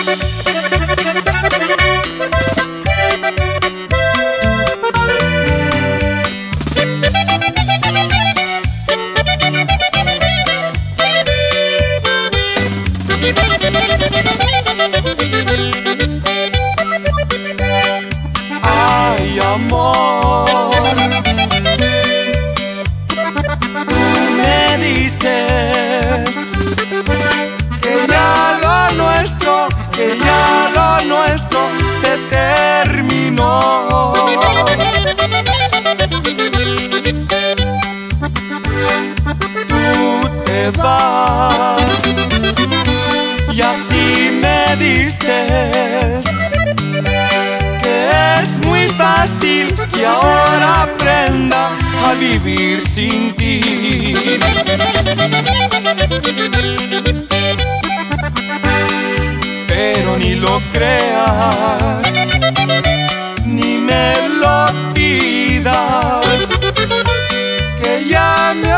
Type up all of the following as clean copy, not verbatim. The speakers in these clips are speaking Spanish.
Ay, amor, tú me dices que ya lo nuestro se terminó. Tú te vas y así me dices que es muy fácil que ahora aprenda a vivir sin ti. Pero ni lo creas, ni me lo pidas, que ya me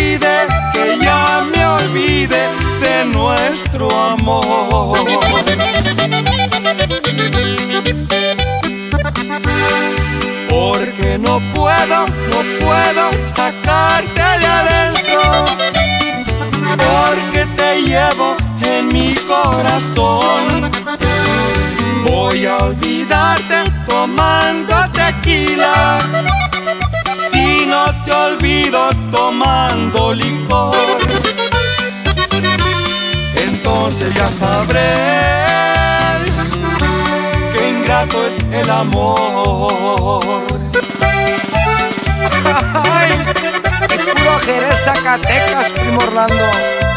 olvide de nuestro amor. Porque no puedo sacarte de adentro, porque te llevo en mi corazón. Voy a olvidarte tomando tequila, si no te olvido tomando licor. Entonces ya sabré qué ingrato es el amor. Ay, puro Jerez, Zacatecas, primo Orlando.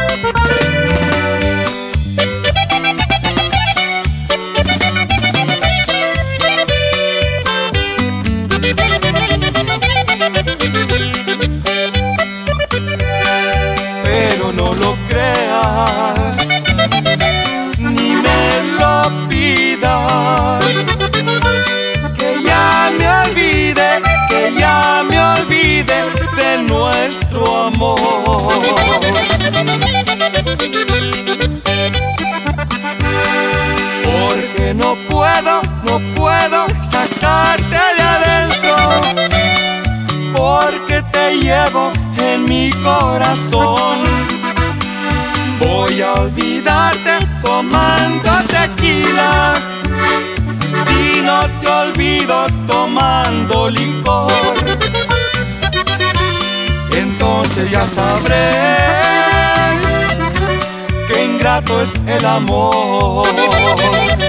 Pero no lo creas, ni me lo pidas, que ya me olvide de nuestro amor. Porque no puedo sacarte de adentro, porque te llevo en mi corazón. Voy a olvidarte tomando tequila, si no te olvido tomando licor. Entonces ya sabré qué ingrato es el amor.